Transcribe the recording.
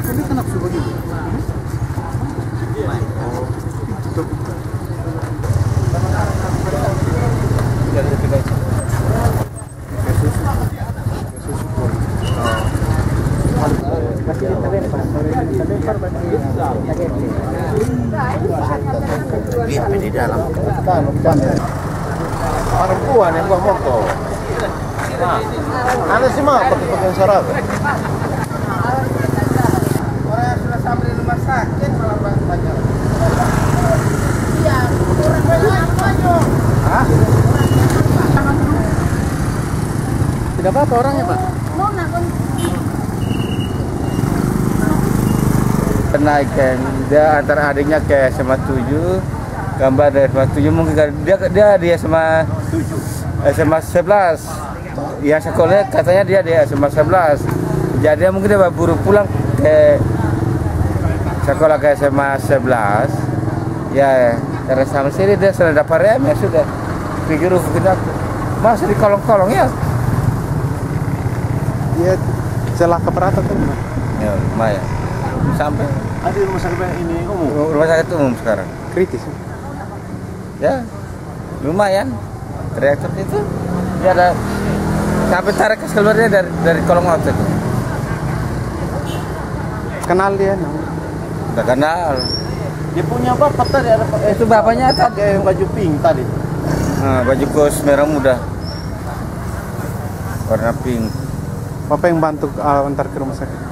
Ini kan nafsu begitu. Oh, tutup. Jadi kita Dia di dalam. Bukan ya. Perempuan yang bawa motor. Nah, ada sih mah pakai syarat. Orang yang sudah sampai di rumah sakit malah banyak. Iya, orang banyak. Hah? Tidak apa-apa orangnya, Pak. kenaikan dia antara adiknya ke SMA 7, gambar dari SMA 7 mungkin dia SMA 11. Yang sekolahnya katanya dia di SMA 11. Jadi mungkin dia buru pulang ke sekolah ke SMA 11. Ya, karena sama sini dia sudah dapat rem ya sudah. Pikir kita masih di kolong-kolong ya. Dia celaka berat tuh. Ya, lumayan. Sampai Ada di rumah sakit ini umum. rumah sakit umum sekarang. Kritis. Ya, lumayan. Reaktor itu dia ada sampai tarik keluarnya dari kolong laut itu. Kenal dia? Udah kenal. Dia punya bapak tadi ada Itu bapaknya tadi yang baju pink tadi. nah, baju kos merah muda warna pink. Bapak yang bantu antar ke rumah sakit.